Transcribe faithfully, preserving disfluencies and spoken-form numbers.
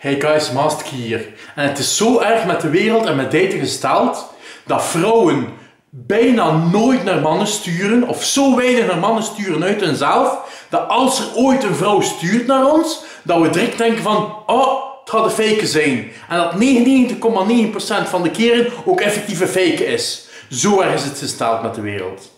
Hey guys, Master hier. En het is zo erg met de wereld en met daten gesteld dat vrouwen bijna nooit naar mannen sturen, of zo weinig naar mannen sturen uit hunzelf, dat als er ooit een vrouw stuurt naar ons, dat we direct denken van, oh, het gaat een fake zijn. En dat negenennegentig komma negen procent van de keren ook effectief een fake is. Zo erg is het gesteld met de wereld.